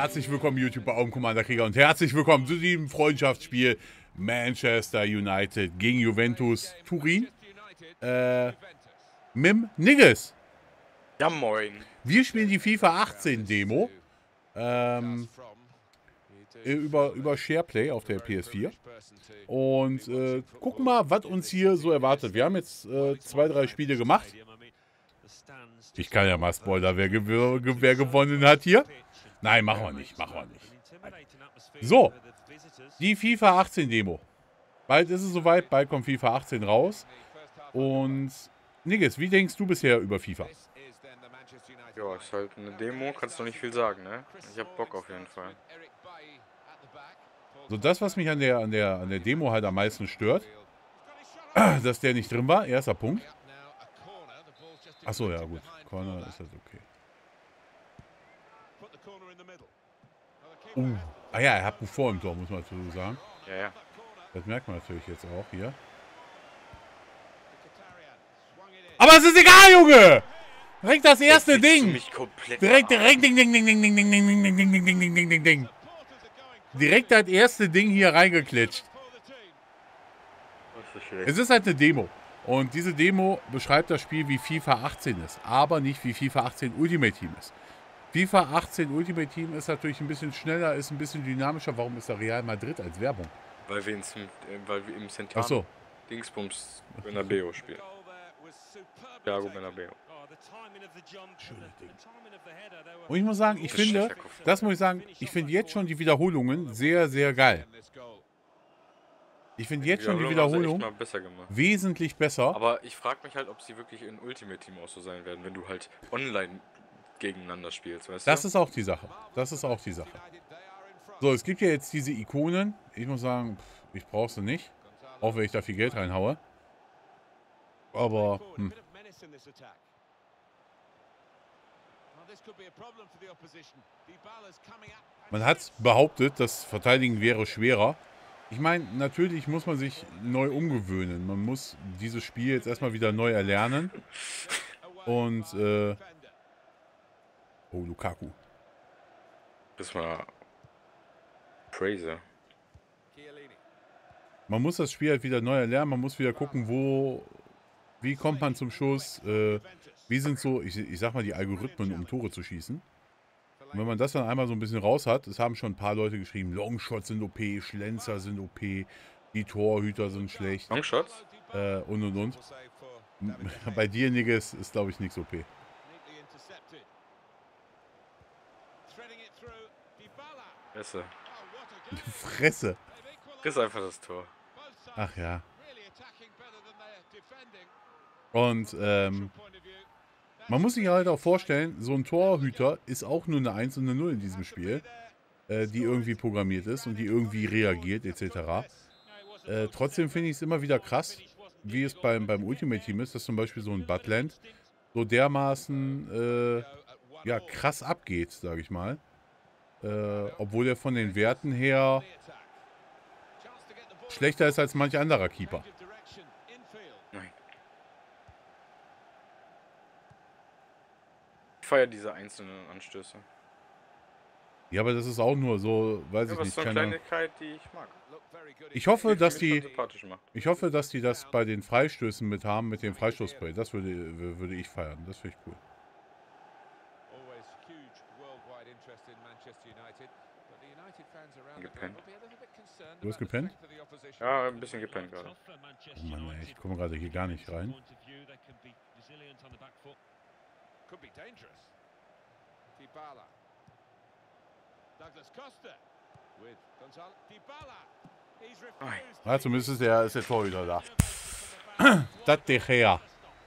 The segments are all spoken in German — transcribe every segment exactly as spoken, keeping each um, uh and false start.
Herzlich willkommen, YouTube bei Augen Commander Krieger und herzlich willkommen zu diesem Freundschaftsspiel Manchester United gegen Juventus Turin. Äh, Mim Nigges. Ja, moin. Wir spielen die FIFA achtzehn Demo. Ähm, über, über SharePlay auf der P S vier. Und äh, gucken mal, was uns hier so erwartet. Wir haben jetzt äh, zwei, drei Spiele gemacht. Ich kann ja mal spoilern, wer, ge wer gewonnen hat hier. Nein, machen wir nicht, machen wir nicht. So, die FIFA achtzehn Demo. Bald ist es soweit, bald kommt FIFA achtzehn raus. Und Nigges, wie denkst du bisher über FIFA? Ja, ist halt eine Demo, kannst du nicht viel sagen, ne? Ich hab Bock auf jeden Fall. So, das, was mich an der, an der, an der Demo halt am meisten stört, dass der nicht drin war, erster Punkt. Achso, ja gut, Corner ist das okay. Uh. Ah ja, er hat Buffon im Tor, muss man dazu sagen. Ja, ja. Das merkt man natürlich jetzt auch hier. Aber es ist egal, Junge! Direkt das erste Ding! Direkt, direkt, ding, ding, ding, ding, ding, ding, ding, ding, ding, ding, ding, ding, ding, ding, ding. Direkt das erste Ding hier reingeklitscht. Es ist halt eine Demo. Und diese Demo beschreibt das Spiel, wie FIFA achtzehn ist. Aber nicht wie FIFA achtzehn Ultimate Team ist. FIFA achtzehn Ultimate Team ist natürlich ein bisschen schneller, ist ein bisschen dynamischer. Warum ist da Real Madrid als Werbung? Weil wir, ins, äh, weil wir im Centano so. Dingsbums Bernabeu spielen. Thiago Bernabeu. Und ich muss sagen, ich finde, das muss ich sagen, ich finde jetzt schon die Wiederholungen sehr, sehr geil. Ich finde jetzt schon die Wiederholung besser gemacht. wesentlich besser. Aber ich frage mich halt, ob sie wirklich in Ultimate Team auch so sein werden, wenn du halt online gegeneinander spielst, weißt du? Das ist auch die Sache. Das ist auch die Sache. So, es gibt ja jetzt diese Ikonen. Ich muss sagen, pff, ich brauche sie nicht. Auch wenn ich da viel Geld reinhaue. Aber, hm. Man hat behauptet, das Verteidigen wäre schwerer. Ich meine, natürlich muss man sich neu umgewöhnen. Man muss dieses Spiel jetzt erstmal wieder neu erlernen. Und, äh... oh, Lukaku. Das war crazy. Man muss das Spiel halt wieder neu erlernen. Man muss wieder gucken, wo... Wie kommt man zum Schuss? Äh, wie sind so, ich, ich sag mal, die Algorithmen, um Tore zu schießen? Und wenn man das dann einmal so ein bisschen raus hat, es haben schon ein paar Leute geschrieben, Longshots sind O P, Schlenzer sind O P, die Torhüter sind schlecht. Longshots? Äh, und und und. Bei dir, Nigges, ist glaube ich nichts O P. Fresse. Fresse. Ist einfach das Tor. Ach ja. Und ähm, man muss sich halt auch vorstellen, so ein Torhüter ist auch nur eine eins und eine null in diesem Spiel, äh, die irgendwie programmiert ist und die irgendwie reagiert et cetera. Äh, trotzdem finde ich es immer wieder krass, wie es beim, beim Ultimate Team ist, dass zum Beispiel so ein Butland so dermaßen äh, ja, krass abgeht, sage ich mal. Äh, obwohl er von den Werten her schlechter ist als manch anderer Keeper. Nein. Ich feiere diese einzelnen Anstöße. Ja, aber das ist auch nur so, weiß ja, ich was nicht. So eine keine Kleinigkeit, die ich mag. Ich hoffe, die dass die, macht. ich hoffe, dass die das bei den Freistößen mit haben, mit dem Freistoßspray. Das würde, würde ich feiern. Das finde ich cool. Gepennt. Du hast gepennt? Ja, ein bisschen gepennt gerade. Oh Mann, ey, ich komme gerade hier gar nicht rein. Ja, zumindest ist der, ist der Torhüter da. Das De Gea.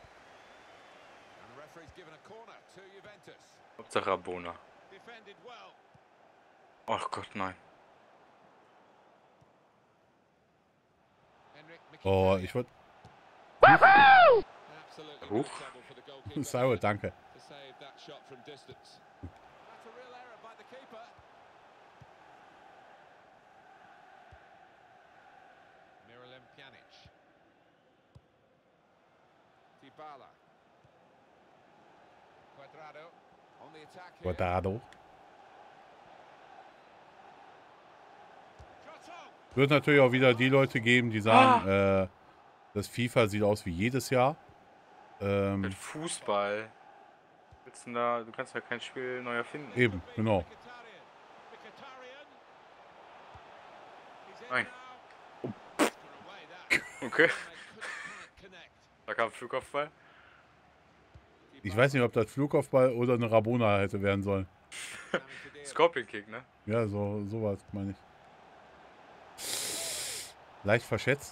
Hauptsache Abona. Ach Gott, nein. Oh, ich wollte... Huch. Sauer, danke. Quadrado. Wird natürlich auch wieder die Leute geben, die sagen, ah. äh, das FIFA sieht aus wie jedes Jahr. Ähm, Mit Fußball. Du, da, du kannst ja kein Spiel neu erfinden. Eben, genau. Nein. Okay. Da kam Flugkopfball. Ich weiß nicht, ob das Flugkopfball oder eine Rabona hätte werden sollen. Scorpion Kick, ne? Ja, so sowas meine ich. Leicht verschätzt.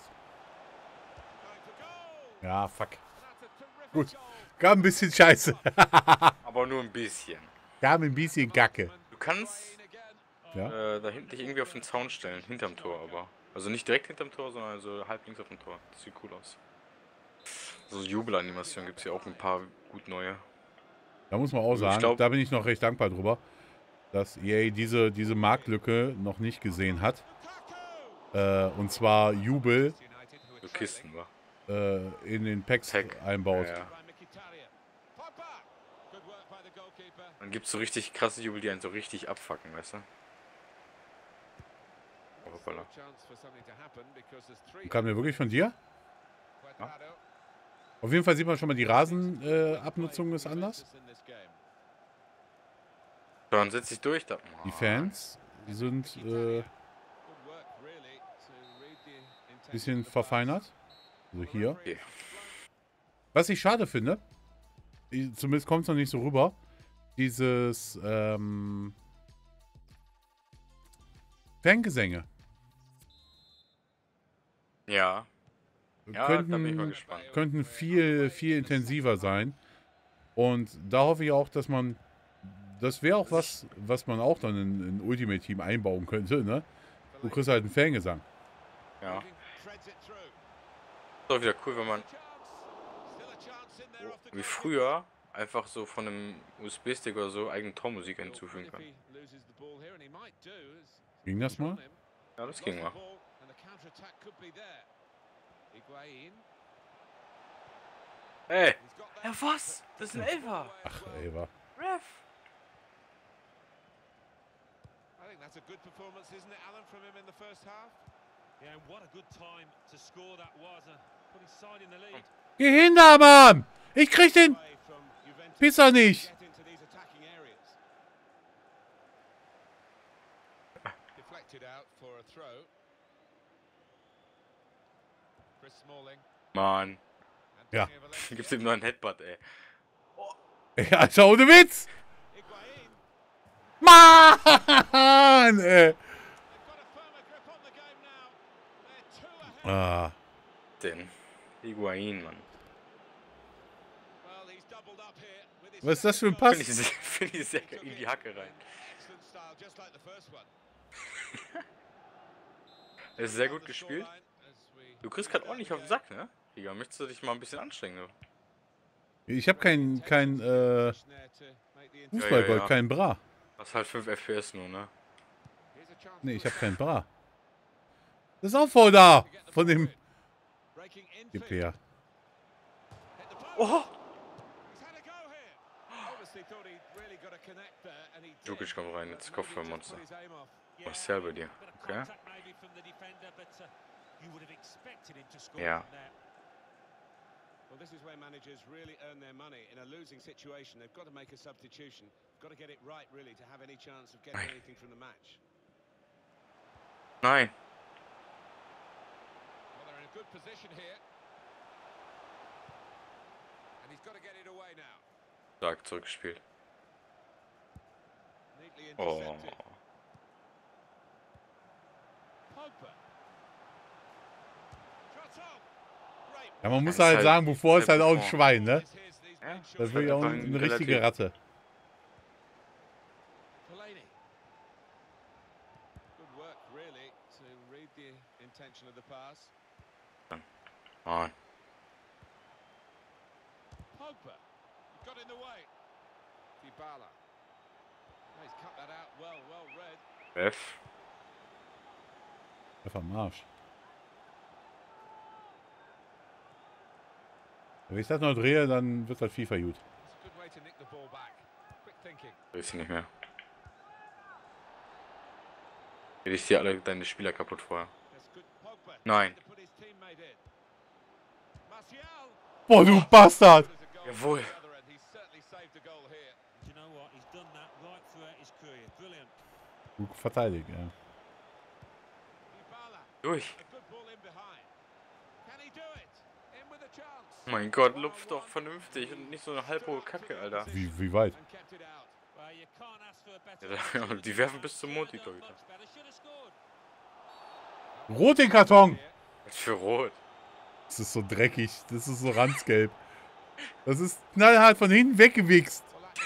Ja, fuck. Gut. Gab ein bisschen Scheiße. Aber nur ein bisschen. Gab ein bisschen Gacke. Du kannst ja? äh, da hinten dich irgendwie auf den Zaun stellen, hinterm Tor aber. Also nicht direkt hinterm Tor, sondern so halb links auf dem Tor. Das sieht cool aus. So Jubelanimationen gibt es ja auch ein paar gut neue. Da muss man auch sagen, glaub, da bin ich noch recht dankbar drüber, dass E A diese, diese Marktlücke noch nicht gesehen hat. Äh, und zwar Jubel so Kisten, wa? Äh, in den Packs Pack. einbaut. Ja, ja. Dann gibt es so richtig krasse Jubel, die einen so richtig abfacken, weißt du? Oh, hoppala. Kam der wirklich von dir? Ja. Auf jeden Fall sieht man schon mal, die Rasenabnutzung äh, ist anders. Dann setz dich durch. Da. Die Fans sind äh, bisschen verfeinert. Also hier. Okay. Was ich schade finde, zumindest kommt es noch nicht so rüber, dieses ähm, Fangesänge. Ja. Ja, könnten, da bin ich mal gespannt. Könnten viel, viel intensiver sein. Und da hoffe ich auch, dass man, das wäre auch was, was man auch dann in, in Ultimate Team einbauen könnte, ne? Du kriegst halt einen Fangesang. Ja. Ist doch wieder cool, wenn man wie früher einfach so von einem U S B-Stick oder so eigene Tormusik hinzufügen kann. Ging das mal? Ja, das ging mal. Ey! Ja, was? Das ist ein Elfer! Ach, Elfer. Ref! I think that's a good performance, isn't it, Alan, from him in the first half? Yeah, and what a good time to score that was. Uh, put his side in the lead. Geh hin da, Mann! Ich krieg den Pisser nicht! Mann. Ja. Gibt's ihm nur einen Headbutt, ey. Oh. Ja, Alter, ohne Witz! Mann, ey! Ah. Den Higuain, Mann. Was ist das für ein Pass? Finde ich, find ich sehr in die Hacke rein. Es ist sehr gut gespielt. Du kriegst gerade ordentlich auf den Sack, ne? Liga, möchtest du dich mal ein bisschen anstrengen? Ne? Ich habe kein, kein, äh, Fußballgold, ja, ja, ja. kein Bra. Das ist halt fünf F P S nur, ne? Ne, ich habe kein Bra. Das ist auch voll da! Von dem... Gib her. Oh! Djukic kommt rein, jetzt Kopfballmonster. Was ist ja bei dir? Okay. Ja. Well, this is where managers really earn their money. In a losing situation, they've got to make a substitution. They've got to get it right, really, to have any chance of getting anything from the match. Nein. Well, they're in a good position here. And he's got to get it away now. Stark zurückgespielt. Oh. Ja, man muss halt, halt sagen, bevor ist halt auch ein Schwein, ne? Ja, das wird ja auch eine, eine richtige Ratte. Mann. F. F am Arsch. Wenn ich das noch drehe, dann wird das FIFA gut. Weiß ich nicht mehr. Will ich dir alle deine Spieler kaputt vorher. Nein. Boah, du Bastard! Jawohl. Gut verteidigt, ja. Durch. Oh mein Gott, lupft doch vernünftig und nicht so eine halbhohe Kacke, Alter. Wie, wie weit? Ja, die werfen bis zum Mond, die Torhüter. Rot den Karton! Was für rot? Das ist so dreckig. Das ist so ranzgelb. Das ist knallhart von hinten weggewichst.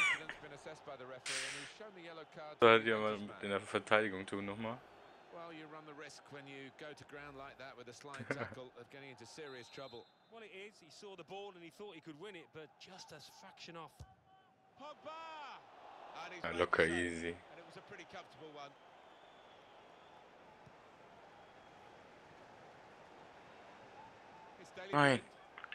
Soll halt ja mal in der Verteidigung tun nochmal. Well, you run the risk when you go to ground like that with a slide tackle of getting into serious trouble. Well, it is. He saw the ball and he thought he could win it, but just a fraction off. Pogba! And he's Ja, made locker the save, easy. and it was a pretty comfortable one. It's Daily Nein. Blind.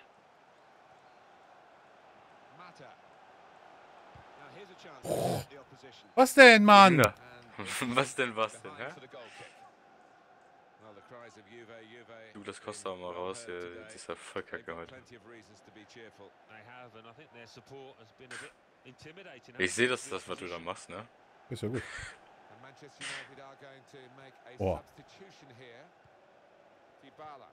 Mata. Now here's a chance to hurt the opposition. Was denn, Mann? Ja. And Was denn, was denn, hä? behind for the goal kick. Well, the cries of Juve, Juve. Douglas Costa mal raus, der, das ist ja voll They've kacke got heute. plenty of reasons to be cheerful. They have, and I think their support has been a bit intimidating. Ich sehe, dass das, was du da machst, ne? Ist ja gut. And Manchester United are going to make a Oh. substitution here. Dybala.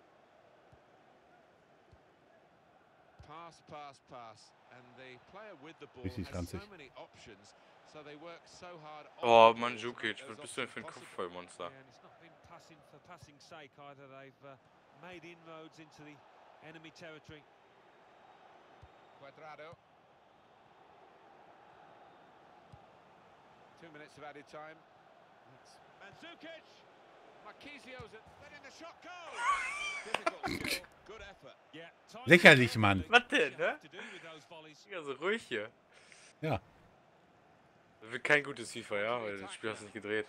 Pass, pass, pass. And the player with the ball Richtig has ranzig. so many options, so they work so hard on Oh, the ball Mandzukic, that was those bist du denn für ein options possible. Kopfballmonster? Yeah, and it's not been passing for passing's sake either. They've uh, made inroads into the enemy territory. Cuadrado. Two minutes of added time. That's Mandzukic. Marquisio's letting the shot go. Difficult skill, good effort. Yeah, time Lächerlich, Mann. Was denn, ne? to do with those volleys. Ja, so ruhig hier. Ja. Das wird kein gutes FIFA, ja, weil das Spiel hast du nicht gedreht.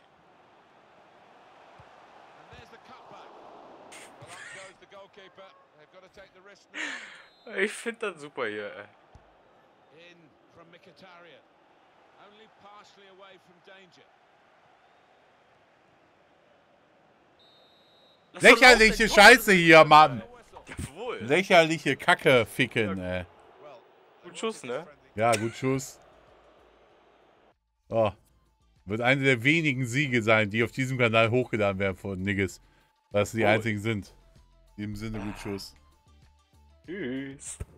And there's the cutback. Well, up goes the goalkeeper. They've got to take the risk now. Ich finde das super hier, ey. In from Mkhitaryan. Only partially away from danger. Lass doch Lächerliche laufen, Scheiße hier, Mann. Jawohl. Lächerliche Kacke ficken, ey. Well, Gut Schuss, ne? Ja, gut Schuss. Oh. Wird eine der wenigen Siege sein, die auf diesem Kanal hochgeladen werden von Niggas. Was die Oh. einzigen sind. In dem Sinne, gut Schuss. Tschüss.